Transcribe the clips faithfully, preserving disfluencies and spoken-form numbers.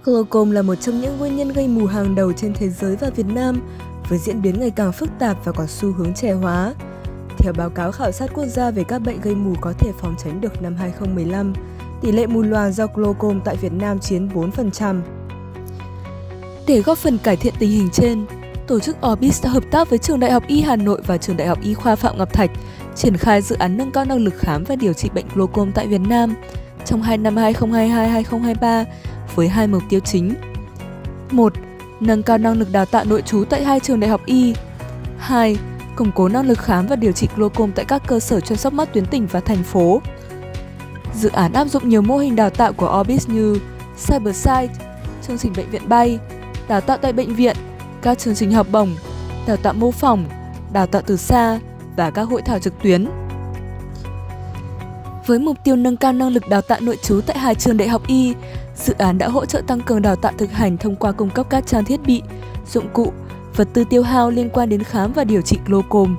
Glaucom là một trong những nguyên nhân gây mù hàng đầu trên thế giới và Việt Nam, với diễn biến ngày càng phức tạp và có xu hướng trẻ hóa. Theo báo cáo khảo sát quốc gia về các bệnh gây mù có thể phòng tránh được năm hai không một lăm, tỷ lệ mù loà do glaucom tại Việt Nam chiếm bốn phần trăm. Để góp phần cải thiện tình hình trên, tổ chức Orbis đã hợp tác với Trường Đại học Y Hà Nội và Trường Đại học Y khoa Phạm Ngọc Thạch triển khai dự án nâng cao năng lực khám và điều trị bệnh glaucom tại Việt Nam trong hai năm hai không hai hai đến hai không hai ba với hai mục tiêu chính. một. Nâng cao năng lực đào tạo nội trú tại hai trường đại học Y. hai. Củng cố năng lực khám và điều trị glaucom tại các cơ sở chăm sóc mắt tuyến tỉnh và thành phố. Dự án áp dụng nhiều mô hình đào tạo của Orbis như Cyberside, chương trình bệnh viện bay, đào tạo tại bệnh viện, các chương trình học bổng, đào tạo mô phỏng, đào tạo từ xa và các hội thảo trực tuyến. Với mục tiêu nâng cao năng lực đào tạo nội trú tại hai trường đại học Y, dự án đã hỗ trợ tăng cường đào tạo thực hành thông qua cung cấp các trang thiết bị, dụng cụ, vật tư tiêu hao liên quan đến khám và điều trị glaucom.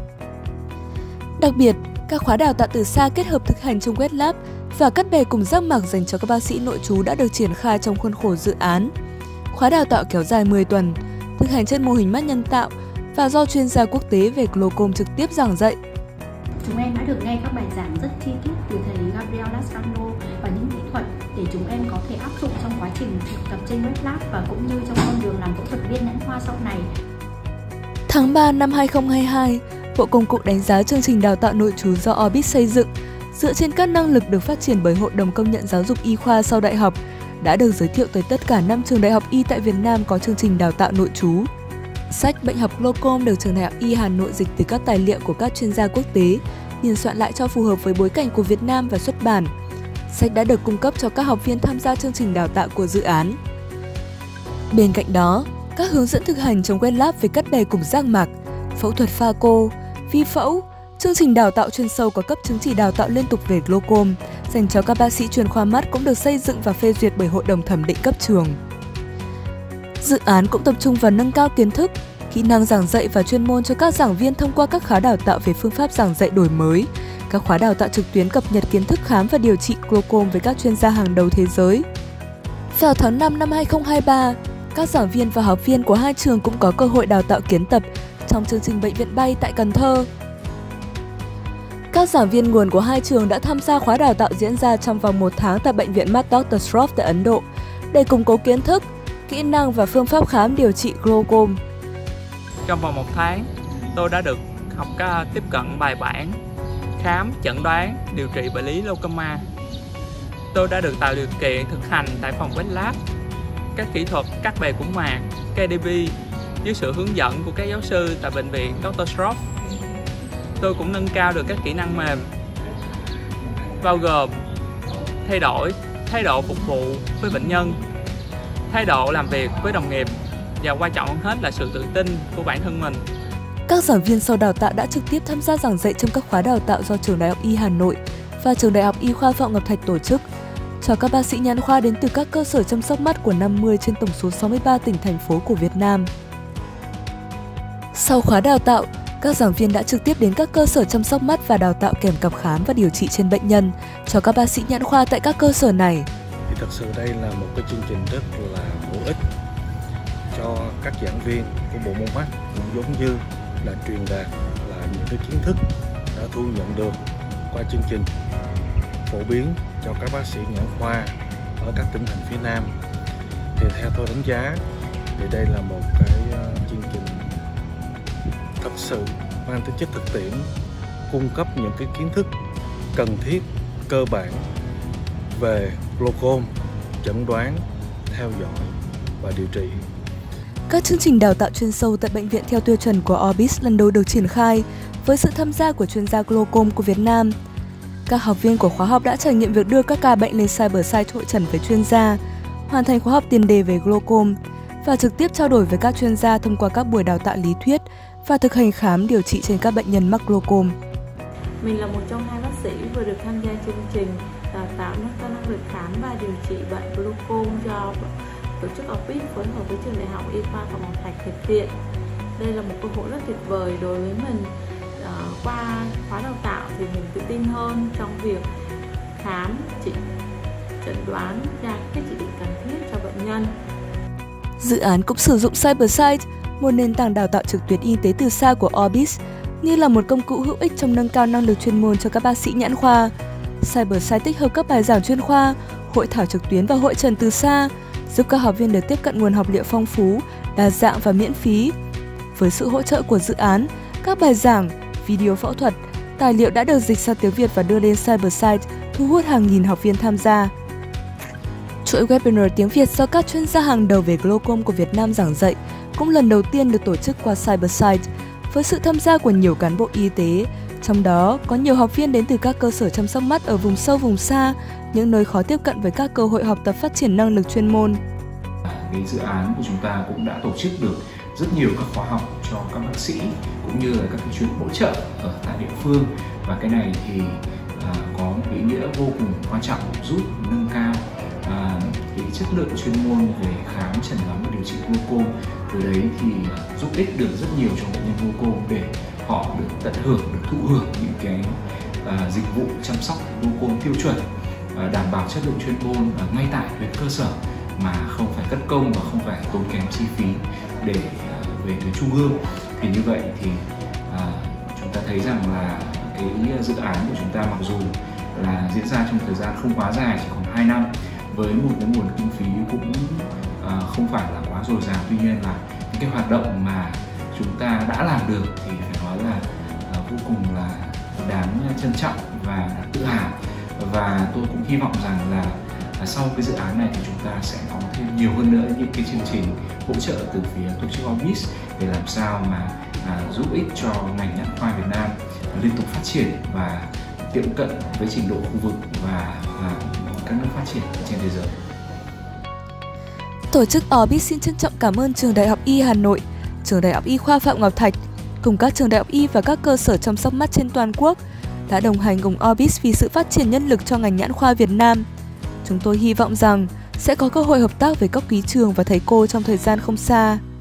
Đặc biệt, các khóa đào tạo từ xa kết hợp thực hành trong wet lab và cắt bè cùng giác mạc dành cho các bác sĩ nội trú đã được triển khai trong khuôn khổ dự án. Khóa đào tạo kéo dài mười tuần, thực hành trên mô hình mắt nhân tạo và do chuyên gia quốc tế về glaucom trực tiếp giảng dạy. Chúng em đã được nghe các bài giảng rất chi tiết từ thầy Gabriel Lascano và những kỹ thuật để chúng em có thể áp dụng trong quá trình thực tập trên wet lab và cũng như trong con đường làm phẫu thuật viên nhãn khoa sau này. Tháng ba năm hai không hai hai, Bộ Công cụ đánh giá chương trình đào tạo nội trú do Orbis xây dựng dựa trên các năng lực được phát triển bởi Hội đồng Công nhận Giáo dục Y khoa sau đại học đã được giới thiệu tới tất cả năm trường đại học Y tại Việt Nam có chương trình đào tạo nội trú. Sách Bệnh học glaucom được Trường Đại học Y Hà Nội dịch từ các tài liệu của các chuyên gia quốc tế, biên soạn lại cho phù hợp với bối cảnh của Việt Nam và xuất bản. Sách đã được cung cấp cho các học viên tham gia chương trình đào tạo của dự án. Bên cạnh đó, các hướng dẫn thực hành trong wet lab về cắt bè cùng giác mạc, phẫu thuật pha cô, vi phẫu, chương trình đào tạo chuyên sâu có cấp chứng chỉ đào tạo liên tục về glaucom dành cho các bác sĩ chuyên khoa mắt cũng được xây dựng và phê duyệt bởi Hội đồng thẩm định cấp trường. Dự án cũng tập trung vào nâng cao kiến thức, kỹ năng giảng dạy và chuyên môn cho các giảng viên thông qua các khóa đào tạo về phương pháp giảng dạy đổi mới, các khóa đào tạo trực tuyến cập nhật kiến thức khám và điều trị glaucom với các chuyên gia hàng đầu thế giới. Vào tháng năm năm hai không hai ba, các giảng viên và học viên của hai trường cũng có cơ hội đào tạo kiến tập trong chương trình bệnh viện bay tại Cần Thơ. Các giảng viên nguồn của hai trường đã tham gia khóa đào tạo diễn ra trong vòng một tháng tại Bệnh viện mắt doctor Shroff tại Ấn Độ để củng cố kiến thức, kỹ năng và phương pháp khám điều trị glaucom. Trong vòng một tháng, tôi đã được học các tiếp cận bài bản, khám, chẩn đoán, điều trị bệnh lý glaucoma. Tôi đã được tạo điều kiện thực hành tại phòng wet lab, các kỹ thuật cắt bè cũng mạc, K D B dưới sự hướng dẫn của các giáo sư tại Bệnh viện doctor Shroff. Tôi cũng nâng cao được các kỹ năng mềm, bao gồm thay đổi thái độ phục vụ với bệnh nhân, thái độ làm việc với đồng nghiệp và quan trọng hơn hết là sự tự tin của bản thân mình. Các giảng viên sau đào tạo đã trực tiếp tham gia giảng dạy trong các khóa đào tạo do Trường Đại học Y Hà Nội và Trường Đại học Y khoa Phạm Ngọc Thạch tổ chức cho các bác sĩ nhãn khoa đến từ các cơ sở chăm sóc mắt của năm mươi trên tổng số sáu mươi ba tỉnh thành phố của Việt Nam. Sau khóa đào tạo, các giảng viên đã trực tiếp đến các cơ sở chăm sóc mắt và đào tạo kèm cặp khám và điều trị trên bệnh nhân cho các bác sĩ nhãn khoa tại các cơ sở này. Thì thật sự đây là một cái chương trình rất là hữu ích cho các giảng viên của bộ môn mắt, cũng giống như là truyền đạt là những cái kiến thức đã thu nhận được qua chương trình phổ biến cho các bác sĩ nhãn khoa ở các tỉnh thành phía Nam. Thì theo tôi đánh giá thì đây là một cái chương trình thật sự mang tính chất thực tiễn, cung cấp những cái kiến thức cần thiết cơ bản về glaucom, chẩn đoán, theo dõi và điều trị. Các chương trình đào tạo chuyên sâu tại bệnh viện theo tiêu chuẩn của Orbis lần đầu được triển khai với sự tham gia của chuyên gia glaucom của Việt Nam. Các học viên của khóa học đã trải nghiệm việc đưa các ca bệnh lên Cyberside hội trần với chuyên gia, hoàn thành khóa học tiền đề về glaucom và trực tiếp trao đổi với các chuyên gia thông qua các buổi đào tạo lý thuyết và thực hành khám điều trị trên các bệnh nhân mắc glaucom. Mình là một trong hai bác sĩ vừa được tham gia chương trình đào tạo nâng cao năng lực khám và điều trị bệnh glaucom do tổ chức Orbis phối hợp với Trường Đại học Y khoa Phạm Ngọc Thạch thực hiện. Đây là một cơ hội rất tuyệt vời đối với mình. À, qua khóa đào tạo thì mình tự tin hơn trong việc khám, trị, chẩn chẩn đoán, ra các chỉ định cần thiết cho bệnh nhân. Dự án cũng sử dụng Cybersight, một nền tảng đào tạo trực tuyến y tế từ xa của Orbis, như là một công cụ hữu ích trong nâng cao năng lực chuyên môn cho các bác sĩ nhãn khoa. Cybersight tích hợp các bài giảng chuyên khoa, hội thảo trực tuyến và hội trần từ xa, giúp các học viên được tiếp cận nguồn học liệu phong phú, đa dạng và miễn phí. Với sự hỗ trợ của dự án, các bài giảng, video phẫu thuật, tài liệu đã được dịch sang tiếng Việt và đưa lên Cybersight, thu hút hàng nghìn học viên tham gia. Chuỗi webinar tiếng Việt do các chuyên gia hàng đầu về glaucom của Việt Nam giảng dạy cũng lần đầu tiên được tổ chức qua Cybersight, với sự tham gia của nhiều cán bộ y tế, trong đó có nhiều học viên đến từ các cơ sở chăm sóc mắt ở vùng sâu vùng xa, những nơi khó tiếp cận với các cơ hội học tập phát triển năng lực chuyên môn. Cái dự án của chúng ta cũng đã tổ chức được rất nhiều các khóa học cho các bác sĩ cũng như là các cái chuyên hỗ trợ ở tại địa phương, và cái này thì à, có một ý nghĩa vô cùng quan trọng giúp nâng cao à, cái chất lượng chuyên môn về khám chẩn đoán và điều trị glaucom. Từ đấy thì à, giúp ích được rất nhiều cho bệnh nhân glaucom để họ được tận hưởng, được thụ hưởng những cái à, dịch vụ chăm sóc glaucom tiêu chuẩn, à, đảm bảo chất lượng chuyên môn à, ngay tại tuyến cơ sở, mà không phải cất công và không phải tốn kém chi phí để uh, về tuyến trung ương. Thì như vậy thì uh, chúng ta thấy rằng là cái dự án của chúng ta mặc dù là diễn ra trong thời gian không quá dài, chỉ khoảng hai năm, với một cái nguồn kinh phí cũng uh, không phải là quá dồi dào, tuy nhiên là những cái hoạt động mà chúng ta đã làm được thì phải nói là uh, vô cùng là đáng trân trọng và đáng tự hào. Và tôi cũng hy vọng rằng là sau cái dự án này thì chúng ta sẽ có thêm nhiều hơn nữa những cái chương trình hỗ trợ từ phía tổ chức Orbis để làm sao mà à, giúp ích cho ngành nhãn khoa Việt Nam liên tục phát triển và tiệm cận với trình độ khu vực và, và các nước phát triển trên thế giới. Tổ chức Orbis xin trân trọng cảm ơn Trường Đại học Y Hà Nội, Trường Đại học Y khoa Phạm Ngọc Thạch cùng các trường đại học y và các cơ sở chăm sóc mắt trên toàn quốc đã đồng hành cùng Orbis vì sự phát triển nhân lực cho ngành nhãn khoa Việt Nam. Chúng tôi hy vọng rằng sẽ có cơ hội hợp tác với các quý trường và thầy cô trong thời gian không xa.